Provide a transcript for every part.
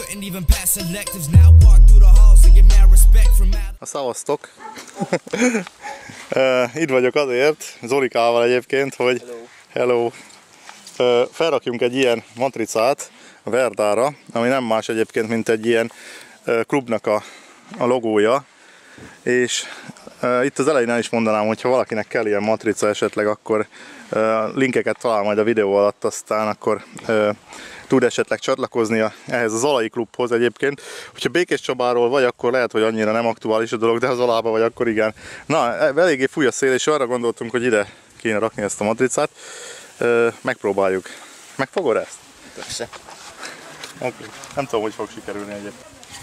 Szavaztok! Itt vagyok azért, Zolikával egyébként, hogy hello. Felrakjunk egy ilyen matricát a Verdára, ami nem más egyébként, mint egy ilyen klubnak a logója. És itt az elején el is mondanám, hogy ha valakinek kell ilyen matrica esetleg, akkor linkeket talál majd a videó alatt, aztán akkor tud esetleg csatlakozni ehhez az Zalai klubhoz egyébként. Hogyha Békés Csabáról vagy, akkor lehet, hogy annyira nem aktuális a dolog, de ha Zalába vagy, akkor igen. Na, eléggé fúj a szél, és arra gondoltunk, hogy ide kéne rakni ezt a matricát. Megpróbáljuk. Megfogod ezt? Persze. Okay. Nem tudom, hogy fog sikerülni egyébként.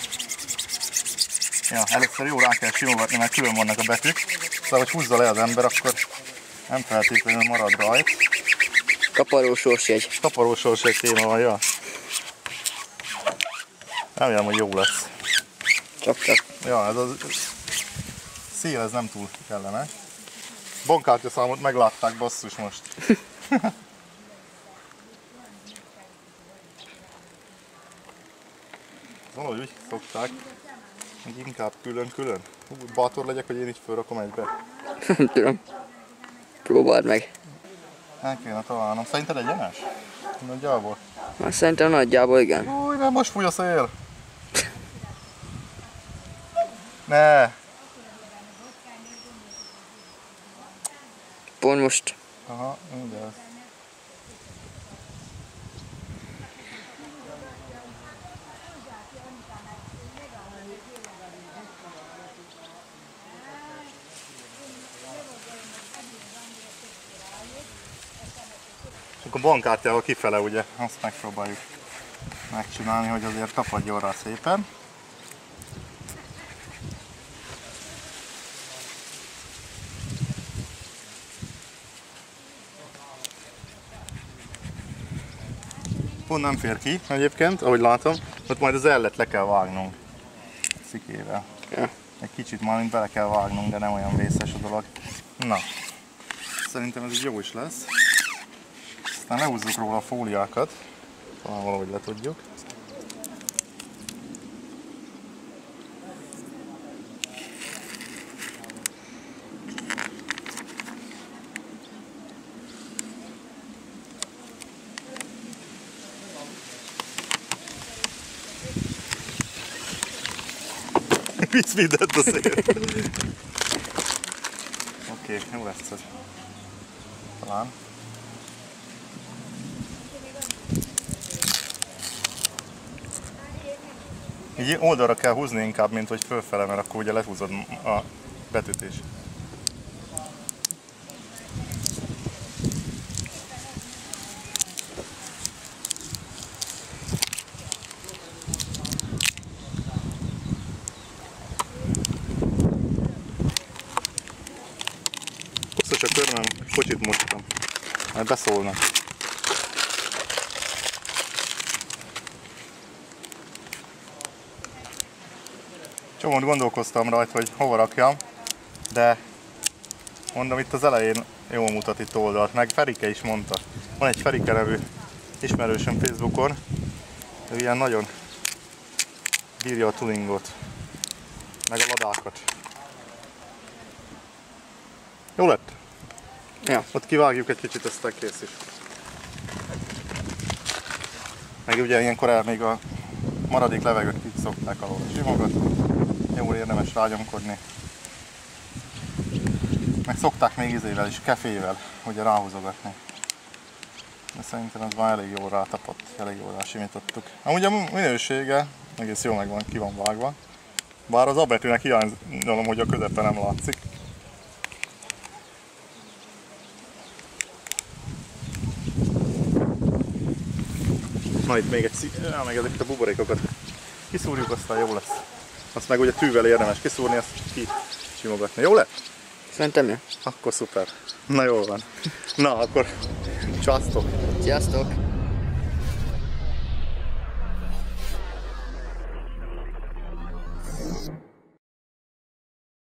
Ja, először jó rá kell simogatni, mert külön vannak a betűk. Szóval, hogy húzza le az ember, akkor nem feltétlenül marad rajt. Kaparó sorsjegy. Kaparó sorsjegy téma van, ja. Remélem, hogy jó lesz. Csak. Ja, ez a szél, ez nem túl kellemes. Bankkártya számot meglátták, basszus most. Valahogy úgy szokták, hogy inkább külön-külön. Bátor legyek, hogy én így fölrakom egybe. Nem tudom. Próbáld meg. El kéne találnom. Szerinted egyenes? Nagyjából? Azt szerintem nagyjából igen. Új, nem, most fúj a szél. Ne! Pont most. Aha, ugye ez. A bankkártyával kifele, ugye, azt megpróbáljuk megcsinálni, hogy azért tapadjon rá szépen. Pont nem fér ki egyébként, ahogy látom, ott majd az ellet le kell vágnunk szikével. Ja. Egy kicsit már bele kell vágnunk, de nem olyan vészes a dolog. Na, szerintem ez így jó is lesz. Aztán lehúzzuk róla a fóliákat, talán valahogy le tudjuk. Visz mindent a szél. Oké, jó lesz ez. Talán. Így oldalra kell húzni inkább, mint hogy fölfele, mert akkor ugye lehúzod a betűt is. Hosszas a körmem, kocsit mostam. Majd beszólnak. Csomót gondolkoztam rajta, hogy hova rakjam, de mondom, itt az elején jól mutat itt oldalt, meg Ferike is mondta. Van egy Ferike nevű ismerősöm Facebookon, ő ilyen nagyon bírja a tuningot, meg a ladákat. Jó lett? Ja. Ott kivágjuk egy kicsit, aztán kész is. Meg ugye ilyenkor még a maradék levegőt így szokták alól simogatni. Jól érdemes rágyomkodni. Meg szokták még izével is, kefével, ugye ráhúzogatni. De szerintem ez már elég jól rátapadt, elég jól rásimítottuk. Amúgy a minősége egész jól megvan, ki van vágva. Bár az A betűnek hiányolom, hogy a közepen nem látszik. Na itt még meg ezeket a buborékokat kiszúrjuk, aztán jó lesz. Azt meg ugye tűvel érdemes kiszúrni, azt kisimogatni. Jó lett? Szerintem jó. Akkor szuper. Na jól van. Na akkor, sziasztok! Sziasztok!